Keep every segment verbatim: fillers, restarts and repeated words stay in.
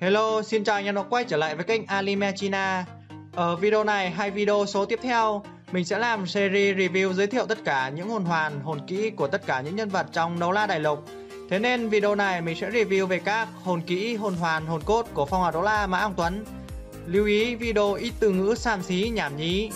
Hello, xin chào anh em đã quay trở lại với kênh Anime China. Ở video này hay video số tiếp theo, mình sẽ làm series review giới thiệu tất cả những hồn hoàn, hồn kỹ của tất cả những nhân vật trong Đấu La Đại Lục. Thế nên video này mình sẽ review về các hồn kỹ, hồn hoàn, hồn cốt của phong hào Đấu La Mã Ông Tuấn. Lưu ý video ít từ ngữ xàm xí nhảm nhí.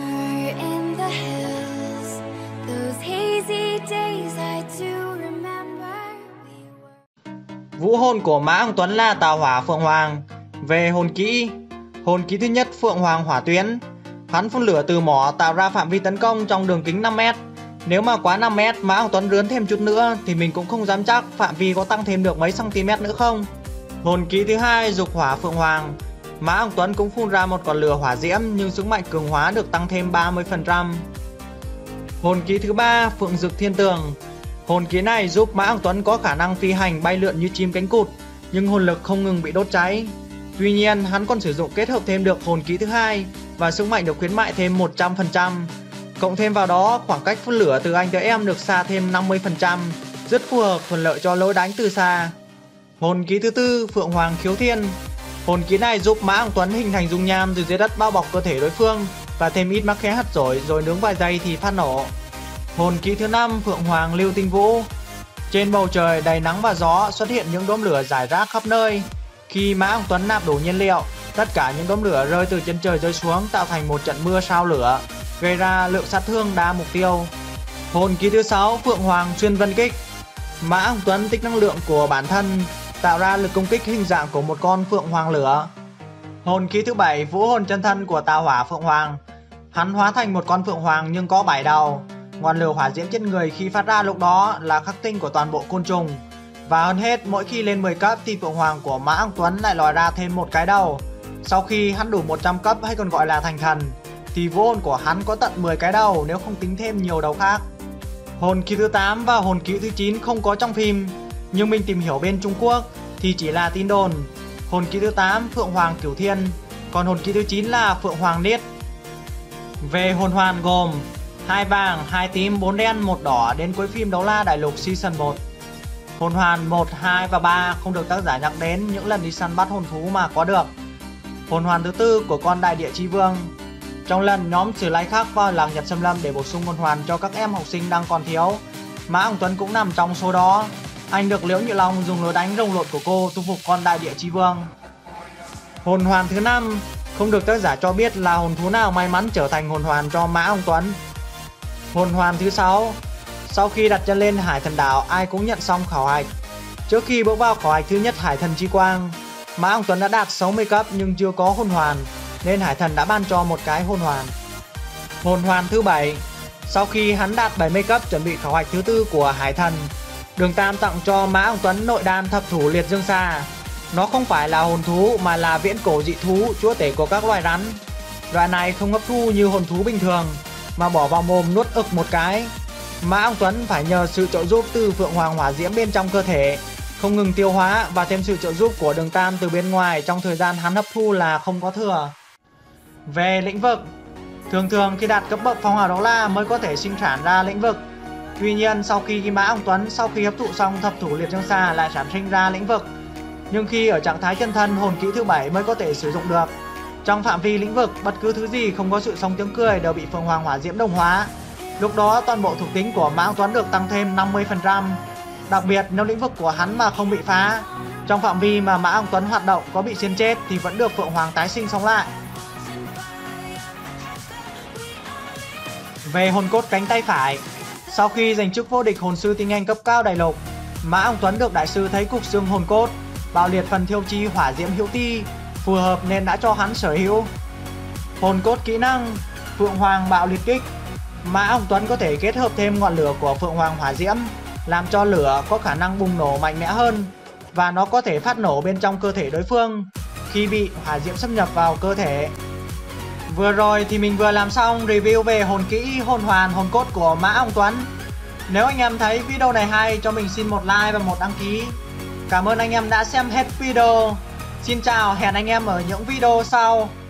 Vũ hồn của Mã Ông Tuấn là Tào Hỏa Phượng Hoàng. Về hồn kỹ, hồn kỹ thứ nhất Phượng Hoàng Hỏa Tuyến. Hắn phun lửa từ mỏ tạo ra phạm vi tấn công trong đường kính năm mét. Nếu mà quá năm mét Mã Ông Tuấn rướn thêm chút nữa thì mình cũng không dám chắc phạm vi có tăng thêm được mấy cm nữa không. Hồn kỹ thứ hai Dục Hỏa Phượng Hoàng. Mã Ông Tuấn cũng phun ra một con lửa hỏa diễm nhưng sức mạnh cường hóa được tăng thêm ba mươi phần trăm. Hồn kỹ thứ ba Phượng Dực Thiên Tường. Hồn kỹ này giúp Mã Ông Tuấn có khả năng phi hành bay lượn như chim cánh cụt, nhưng hồn lực không ngừng bị đốt cháy. Tuy nhiên, hắn còn sử dụng kết hợp thêm được hồn kỹ thứ hai và sức mạnh được khuyến mại thêm một trăm phần trăm. Cộng thêm vào đó, khoảng cách phun lửa từ anh tới em được xa thêm năm mươi phần trăm, rất phù hợp thuận lợi cho lối đánh từ xa. Hồn kỹ thứ tư Phượng Hoàng Khiếu Thiên. Hồn kỹ này giúp Mã Ông Tuấn hình thành dung nham từ dưới đất bao bọc cơ thể đối phương và thêm ít mắc khẽ hắt rỗi rồi nướng vài giây thì phát nổ. Hồn kỹ thứ năm Phượng Hoàng Lưu Tinh Vũ. Trên bầu trời đầy nắng và gió xuất hiện những đốm lửa rải rác khắp nơi. Khi Mã Ông Tuấn nạp đủ nhiên liệu, tất cả những đốm lửa rơi từ chân trời rơi xuống tạo thành một trận mưa sao lửa, gây ra lượng sát thương đa mục tiêu. Hồn kỹ thứ sáu Phượng Hoàng Xuyên Vân Kích. Mã Ông Tuấn tích năng lượng của bản thân tạo ra lực công kích hình dạng của một con phượng hoàng lửa. Hồn kỹ thứ bảy Vũ hồn chân thân của Tào Hỏa Phượng Hoàng. Hắn hóa thành một con phượng hoàng nhưng có bảy đầu. Ngọn lửa hỏa diễm trên người khi phát ra lúc đó là khắc tinh của toàn bộ côn trùng. Và hơn hết, mỗi khi lên mười cấp thì phượng hoàng của Mã Ông Tuấn lại lòi ra thêm một cái đầu. Sau khi hắn đủ một trăm cấp hay còn gọi là thành thần thì vũ hồn của hắn có tận mười cái đầu nếu không tính thêm nhiều đầu khác. Hồn kỹ thứ tám và hồn kỹ thứ chín không có trong phim, nhưng mình tìm hiểu bên Trung Quốc thì chỉ là tin đồn. Hồn kỹ thứ tám Phượng Hoàng Cửu Thiên, còn hồn kỹ thứ chín là Phượng Hoàng Niết. Về hồn hoàn gồm hai vàng, hai tím, bốn đen, một đỏ đến cuối phim Đấu La Đại Lục Season một. Hồn hoàn một, hai và ba không được tác giả nhắc đến những lần đi săn bắt hồn thú mà có được. Hồn hoàn thứ tư của con Đại Địa Chi Vương. Trong lần nhóm Sử Lai Khắc vào làng Nhật Xâm Lâm để bổ sung hồn hoàn cho các em học sinh đang còn thiếu, Mã Ông Tuấn cũng nằm trong số đó. Anh được Liễu Nhị Long dùng lối đánh rồng lột của cô thu phục con Đại Địa Chi Vương. Hồn hoàn thứ năm không được tác giả cho biết là hồn thú nào may mắn trở thành hồn hoàn cho Mã Ông Tuấn. Hồn hoàn thứ sáu. Sau khi đặt chân lên Hải Thần Đảo, ai cũng nhận xong khảo hạch. Trước khi bước vào khảo hạch thứ nhất Hải Thần Chi Quang, Mã Ông Tuấn đã đạt sáu mươi cấp nhưng chưa có hồn hoàn, nên Hải Thần đã ban cho một cái hồn hoàn. Hồn hoàn thứ bảy. Sau khi hắn đạt bảy mươi cấp chuẩn bị khảo hạch thứ tư của Hải Thần, Đường Tam tặng cho Mã Ông Tuấn nội đan thập thủ liệt dương xà. Nó không phải là hồn thú mà là viễn cổ dị thú, chúa tể của các loài rắn. Loại này không hấp thu như hồn thú bình thường mà bỏ vào mồm nuốt ực một cái. Mã Ông Tuấn phải nhờ sự trợ giúp từ Phượng Hoàng hỏa diễm bên trong cơ thể, không ngừng tiêu hóa và thêm sự trợ giúp của Đường Tam từ bên ngoài trong thời gian hắn hấp thu là không có thừa. Về lĩnh vực, thường thường khi đạt cấp bậc phong hào Đấu La mới có thể sinh sản ra lĩnh vực. Tuy nhiên sau khi Mã Ông Tuấn sau khi hấp thụ xong thập thủ liệt dương xà lại sản sinh ra lĩnh vực. Nhưng khi ở trạng thái chân thân, hồn kỹ thứ bảy mới có thể sử dụng được. Trong phạm vi lĩnh vực, bất cứ thứ gì không có sự sống tiếng cười đều bị Phượng Hoàng hỏa diễm đồng hóa. Lúc đó toàn bộ thuộc tính của Mã Ông Tuấn được tăng thêm năm mươi phần trăm. Đặc biệt nếu lĩnh vực của hắn mà không bị phá, trong phạm vi mà Mã Ông Tuấn hoạt động có bị xiên chết thì vẫn được Phượng Hoàng tái sinh sống lại. Về hồn cốt cánh tay phải. Sau khi giành chức vô địch hồn sư tinh anh cấp cao đại lục, Mã Ông Tuấn được đại sư thấy cục xương hồn cốt bạo liệt phần thiêu chi hỏa diễm hữu ti phù hợp nên đã cho hắn sở hữu. Hồn cốt kỹ năng Phượng Hoàng Bạo Liệt Kích. Mã Ông Tuấn có thể kết hợp thêm ngọn lửa của Phượng Hoàng hỏa diễm làm cho lửa có khả năng bùng nổ mạnh mẽ hơn, và nó có thể phát nổ bên trong cơ thể đối phương khi bị hỏa diễm xâm nhập vào cơ thể. Vừa rồi thì mình vừa làm xong review về hồn kỹ, hồn hoàn, hồn cốt của Mã Ông Tuấn. Nếu anh em thấy video này hay cho mình xin một like và một đăng ký. Cảm ơn anh em đã xem hết video. Xin chào, hẹn anh em ở những video sau.